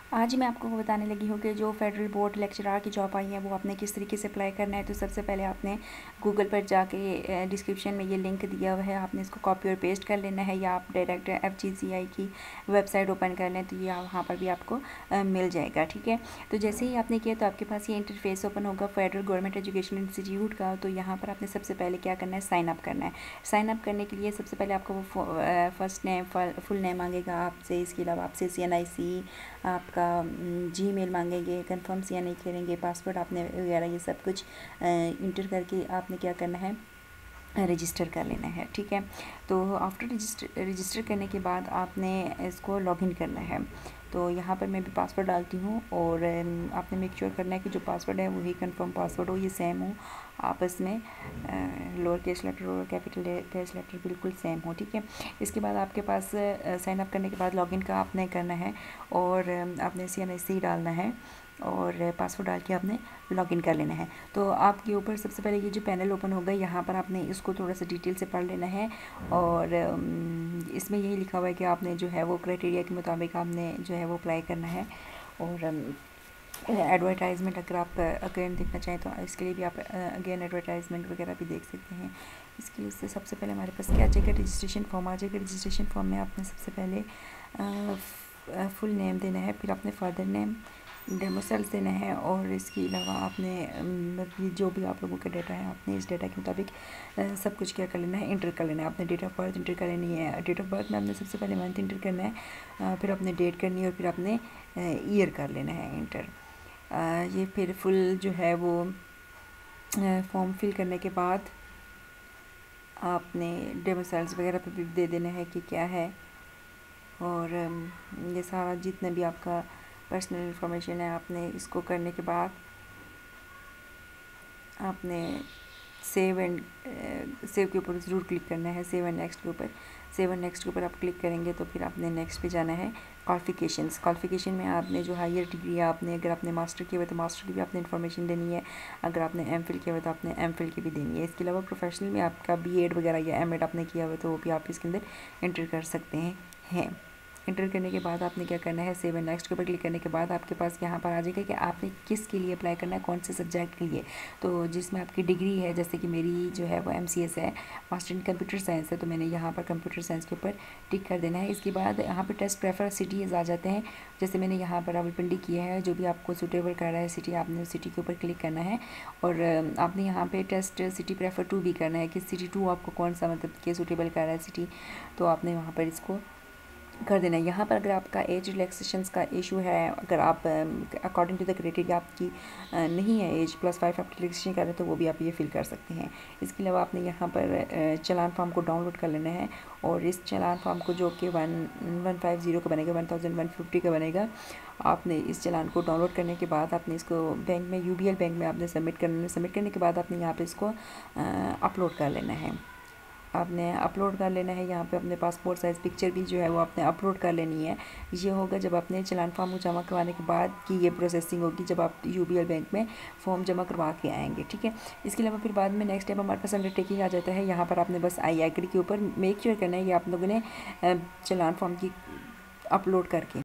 आज मैं आपको बताने लगी हूँ कि जो फेडरल बोर्ड लेक्चरार की जॉब आई है वो आपने किस तरीके से अप्लाई करना है। तो सबसे पहले आपने गूगल पर जाके डिस्क्रिप्शन में ये लिंक दिया हुआ है, आपने इसको कॉपी और पेस्ट कर लेना है, या आप डायरेक्ट FGCI की वेबसाइट ओपन कर लें तो ये वहाँ पर भी आपको मिल जाएगा। ठीक है, तो जैसे ही आपने किया तो आपके पास ये इंटरफेस ओपन होगा फेडरल गवर्नमेंट एजुकेशन इंस्टीट्यूट का। तो यहाँ पर आपने सबसे पहले क्या करना है, साइन अप करना है। साइन अप करने के लिए सबसे पहले आपको वो फर्स्ट नेम फुल नेम मांगेगा आपसे, इसके अलावा आपसे CNIC, आपका जीमेल मांगेंगे, कंफर्म या नहीं करेंगे, पासवर्ड आपने वगैरह ये सब कुछ इंटर करके आपने क्या करना है, रजिस्टर कर लेना है। ठीक है, तो आफ्टर रजिस्टर करने के बाद आपने इसको लॉगिन करना है। तो यहाँ पर मैं भी पासवर्ड डालती हूँ और आपने मेक श्योर करना है कि जो पासवर्ड है वही कंफर्म पासवर्ड हो, ये सेम हो आपस में, लोअर केस लेटर और कैपिटल केस लेटर बिल्कुल सेम हो। ठीक है, इसके बाद आपके पास साइन अप करने के बाद लॉगिन का आपने करना है और आपने CNIC डालना है और पासवर्ड डाल के आपने लॉगिन कर लेना है। तो आपके ऊपर सबसे पहले ये जो पैनल ओपन होगा, यहाँ पर आपने इसको थोड़ा सा डिटेल से पढ़ लेना है और इसमें यही लिखा हुआ है कि आपने जो है वो क्राइटेरिया के मुताबिक आपने जो है वो अप्लाई करना है। और एडवर्टाइजमेंट अगर देखना चाहें तो इसके लिए भी आप अगेन एडवर्टाइजमेंट वगैरह भी देख सकते हैं। इसके लिए सबसे पहले हमारे पास क्या आ जाएगा, रजिस्ट्रेशन फॉर्म आ जाएगा। रजिस्ट्रेशन फॉर्म में आपने सबसे पहले फुल नेम देना है, फिर आपने फादर नेम, डेमोसेल्स देना है और इसके अलावा आपने जो भी आप लोगों का डाटा है आपने इस डाटा के मुताबिक सब कुछ क्या कर लेना है, इंटर कर लेना है। आपने डेट ऑफ बर्थ इंटर कर लेनी है। डेट ऑफ बर्थ में आपने सबसे पहले मंथ इंटर करना है, फिर आपने डेट करनी है और फिर आपने ईयर कर लेना है इंटर। ये फिर फुल जो है वो फॉर्म फिल करने के बाद आपने डेमोसेल्स वगैरह पे भी दे देना है कि क्या है। और ये सारा जितना भी आपका पर्सनल इन्फॉर्मेशन है आपने इसको करने के बाद आपने सेव के ऊपर ज़रूर क्लिक करना है, सेव एंड नेक्स्ट के ऊपर। सेव एंड नेक्स्ट के ऊपर आप क्लिक करेंगे तो फिर आपने नेक्स्ट पे जाना है। क्वालिफिकेशन में आपने जो हायर डिग्री है, आपने अगर आपने मास्टर किया हुआ तो मास्टर की भी आपने इन्फॉर्मेशन देनी है, अगर आपने MPhil किया हुआ तो आपने MPhil की भी देनी है। इसके अलावा प्रोफेशनल में आपका BEd वगैरह या M.Ed आपने किया हुआ तो वो भी आप इसके अंदर एंटर कर सकते हैं। इंटर करने के बाद आपने क्या करना है, सेव एंड नेक्स्ट के ऊपर क्लिक करने के बाद आपके पास यहाँ पर आ जाएगा कि आपने किस के लिए अप्लाई करना है, कौन से सब्जेक्ट के लिए। तो जिसमें आपकी डिग्री है, जैसे कि मेरी जो है वो MCS है, मास्टर इन कंप्यूटर साइंस है, तो मैंने यहाँ पर कंप्यूटर साइंस के ऊपर टिक कर देना है। इसके बाद यहाँ पर टेस्ट प्रेफर सिटीज़ आ जाते हैं, जैसे मैंने यहाँ पर रावलपिंडी किया है। जो भी आपको सूटेबल कर रहा है सिटी, आपने उस सिटी के ऊपर क्लिक करना है और आपने यहाँ पर टेस्ट सिटी प्रेफर टू भी करना है कि सिटी 2 आपको कौन सा मतलब कि सूटेबल कर रहा है सिटी, तो आपने वहाँ पर इसको कर देना है। यहाँ पर अगर आपका एज रिलैक्सेशंस का इशू है, अगर आप अकॉर्डिंग टू द क्राइटेरिया आपकी नहीं है एज +5 आप रिलैक्सेशन कर रहे हैं तो वो भी आप ये फिल कर सकते हैं। इसके अलावा आपने यहाँ पर चलान फॉर्म को डाउनलोड कर लेना है और इस चलान फॉर्म को जो कि 1150 का बनेगा, 1150 का बनेगा, आपने इस चलान को डाउनलोड करने के बाद आपने इसको बैंक में UBL बैंक में आपने सबमिट करना है। सबमिट करने के बाद आपने यहाँ पर इसको अपलोड कर लेना है। आपने अपलोड कर लेना है यहाँ पे अपने पासपोर्ट साइज़ पिक्चर भी जो है वो आपने अपलोड कर लेनी है। ये होगा जब आपने चलान फॉर्म को जमा करवाने के बाद की ये प्रोसेसिंग होगी, जब आप UBL बैंक में फॉर्म जमा करवा के आएंगे। ठीक है, इसके अलावा फिर बाद में नेक्स्ट स्टेप हमारे पास अंडरटेकिंग आ जाता है। यहाँ पर आपने बस I agree के ऊपर मेक श्योर करना है कि आप लोगों ने चलान फॉर्म की अपलोड करके